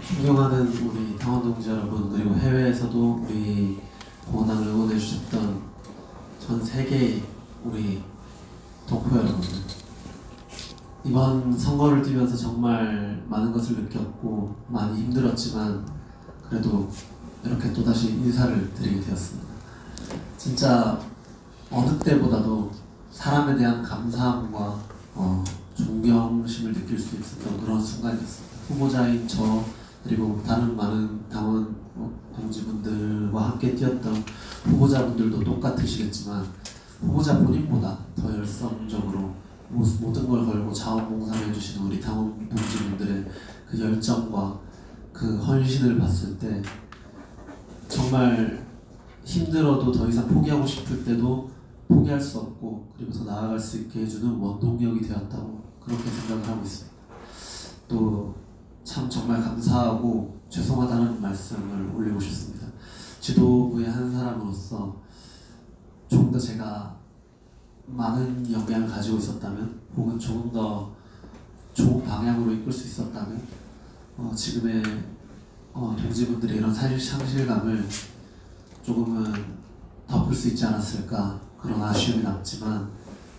존경하는 우리 당원동지 여러분, 그리고 해외에서도 우리 공화당을 응원해 주셨던 전 세계의 우리 동포 여러분들, 이번 선거를 뛰면서 정말 많은 것을 느꼈고 많이 힘들었지만 그래도 이렇게 또다시 인사를 드리게 되었습니다. 진짜 어느 때보다도 사람에 대한 감사함과 존경심을 느낄 수 있었던 그런 순간이었습니다. 후보자인 저 그리고 다른 많은 당원 동지분들과 함께 뛰었던 후보자분들도 똑같으시겠지만 후보자 본인보다 더 열성적으로 모든 걸 걸고 자원봉사를 해주시는 우리 당원 동지분들의 그 열정과 그 헌신을 봤을 때 정말 힘들어도 더 이상 포기하고 싶을 때도 포기할 수 없고 그리고 더 나아갈 수 있게 해주는 원동력이 되었다고 그렇게 생각을 하고 있습니다. 또 참 정말 감사하고 죄송하다는 말씀을 올리고 싶습니다. 지도부의 한 사람으로서 조금 더 제가 많은 역량을 가지고 있었다면 혹은 조금 더 좋은 방향으로 이끌 수 있었다면 지금의 동지분들의 이런 상실감을 조금은 덮을 수 있지 않았을까 그런 아쉬움이 남지만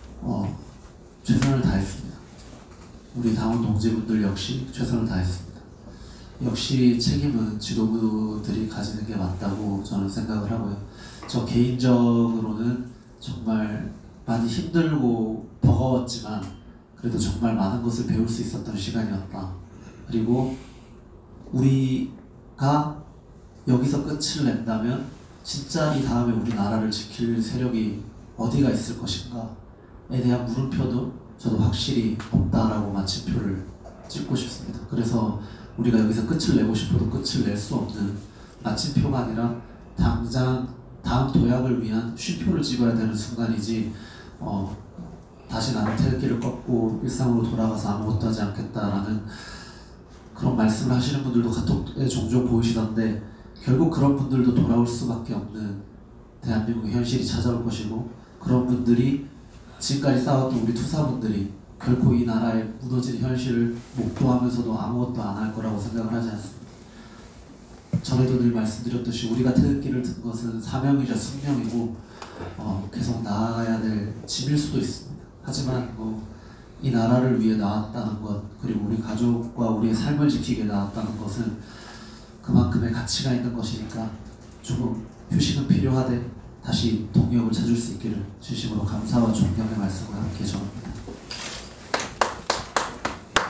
최선을 다했습니다. 우리 당원 동지분들 역시 최선을 다했습니다. 역시 책임은 지도부들이 가지는 게 맞다고 저는 생각을 하고요. 저 개인적으로는 정말 많이 힘들고 버거웠지만 그래도 정말 많은 것을 배울 수 있었던 시간이었다. 그리고 우리가 여기서 끝을 낸다면 진짜 이 다음에 우리나라를 지킬 세력이 어디가 있을 것인가에 대한 물음표도 저도 확실히 없다라고 마침표를 찍고 싶습니다. 그래서 우리가 여기서 끝을 내고 싶어도 끝을 낼 수 없는 마침표가 아니라 당장 다음 도약을 위한 쉼표를 찍어야 되는 순간이지 다시 나는 태극기를 꺾고 일상으로 돌아가서 아무것도 하지 않겠다라는 그런 말씀을 하시는 분들도 카톡에 종종 보이시던데 결국 그런 분들도 돌아올 수밖에 없는 대한민국의 현실이 찾아올 것이고 그런 분들이 지금까지 싸웠던 우리 투사분들이 결코 이 나라의 무너진 현실을 목도하면서도 아무것도 안 할 거라고 생각을 하지 않습니다. 전에도 늘 말씀드렸듯이 우리가 태극기를 든 것은 사명이자 숙명이고 계속 나아가야 될 짐일 수도 있습니다. 하지만 이 나라를 위해 나왔다는 것 그리고 우리 가족과 우리의 삶을 지키게 나왔다는 것은 그만큼의 가치가 있는 것이니까 조금 휴식은 필요하되 다시 동력을 찾을 수 있기를 진심으로 감사와 존경의 말씀을 함께 전합니다.